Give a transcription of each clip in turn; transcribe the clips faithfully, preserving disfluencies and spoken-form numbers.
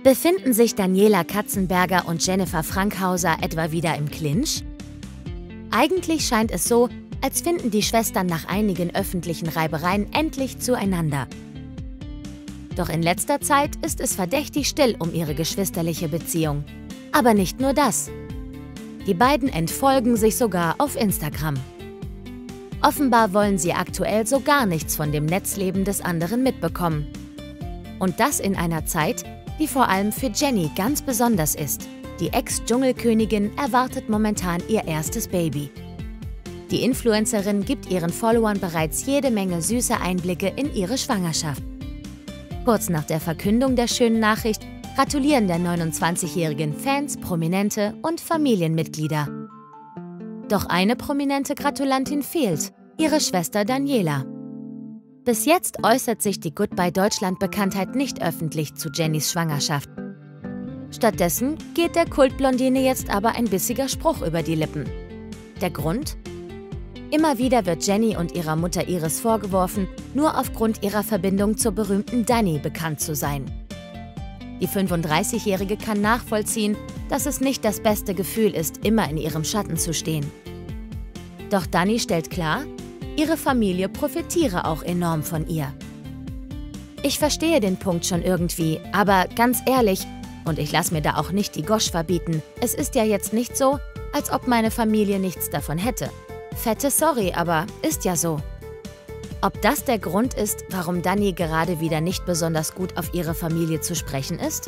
Befinden sich Daniela Katzenberger und Jennifer Frankhauser etwa wieder im Clinch? Eigentlich scheint es so, als finden die Schwestern nach einigen öffentlichen Reibereien endlich zueinander. Doch in letzter Zeit ist es verdächtig still um ihre geschwisterliche Beziehung. Aber nicht nur das. Die beiden entfolgen sich sogar auf Instagram. Offenbar wollen sie aktuell so gar nichts von dem Netzleben des anderen mitbekommen. Und das in einer Zeit, die vor allem für Jenny ganz besonders ist. Die Ex-Dschungelkönigin erwartet momentan ihr erstes Baby. Die Influencerin gibt ihren Followern bereits jede Menge süße Einblicke in ihre Schwangerschaft. Kurz nach der Verkündung der schönen Nachricht gratulieren der neunundzwanzigjährigen Fans, Prominente und Familienmitglieder. Doch eine prominente Gratulantin fehlt, ihre Schwester Daniela. Bis jetzt äußert sich die Goodbye Deutschland-Bekanntheit nicht öffentlich zu Jennys Schwangerschaft. Stattdessen geht der Kultblondine jetzt aber ein bissiger Spruch über die Lippen. Der Grund? Immer wieder wird Jenny und ihrer Mutter Iris vorgeworfen, nur aufgrund ihrer Verbindung zur berühmten Dani bekannt zu sein. Die fünfunddreißigjährige kann nachvollziehen, dass es nicht das beste Gefühl ist, immer in ihrem Schatten zu stehen. Doch Dani stellt klar, ihre Familie profitiere auch enorm von ihr. Ich verstehe den Punkt schon irgendwie, aber ganz ehrlich, und ich lasse mir da auch nicht die Gosch verbieten, es ist ja jetzt nicht so, als ob meine Familie nichts davon hätte. Fette Sorry, aber ist ja so. Ob das der Grund ist, warum Dani gerade wieder nicht besonders gut auf ihre Familie zu sprechen ist?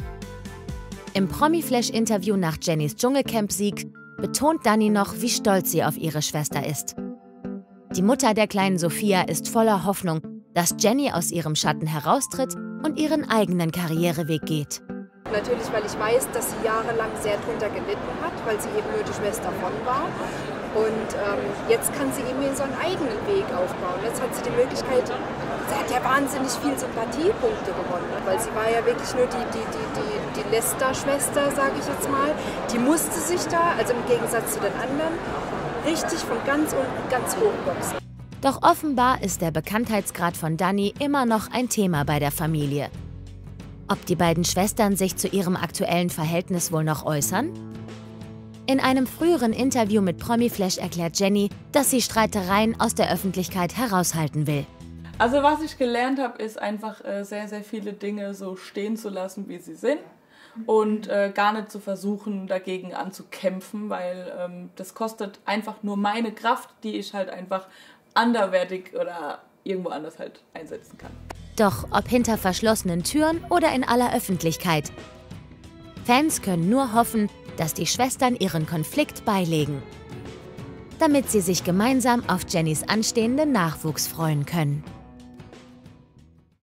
Im Promi-Flash-Interview nach Jennys Dschungelcamp-Sieg betont Dani noch, wie stolz sie auf ihre Schwester ist. Die Mutter der kleinen Sophia ist voller Hoffnung, dass Jenny aus ihrem Schatten heraustritt und ihren eigenen Karriereweg geht. Natürlich, weil ich weiß, dass sie jahrelang sehr drunter gelitten hat, weil sie eben nur die Schwester von war. Und ähm, jetzt kann sie eben so einen eigenen Weg aufbauen. Jetzt hat sie die Möglichkeit, sie hat ja wahnsinnig viel Sympathiepunkte gewonnen, weil sie war ja wirklich nur die, die, die, die, die Lester-Schwester, sage ich jetzt mal. Die musste sich da, also im Gegensatz zu den anderen, richtig von ganz unten ganz hoch boxen. Doch offenbar ist der Bekanntheitsgrad von Dani immer noch ein Thema bei der Familie. Ob die beiden Schwestern sich zu ihrem aktuellen Verhältnis wohl noch äußern? In einem früheren Interview mit Promiflash erklärt Jenny, dass sie Streitereien aus der Öffentlichkeit heraushalten will. Also was ich gelernt habe, ist einfach äh, sehr, sehr viele Dinge so stehen zu lassen, wie sie sind. Und äh, gar nicht zu versuchen, dagegen anzukämpfen, weil ähm, das kostet einfach nur meine Kraft, die ich halt einfach anderweitig oder irgendwo anders halt einsetzen kann. Doch ob hinter verschlossenen Türen oder in aller Öffentlichkeit. Fans können nur hoffen, dass die Schwestern ihren Konflikt beilegen, damit sie sich gemeinsam auf Jennys anstehenden Nachwuchs freuen können.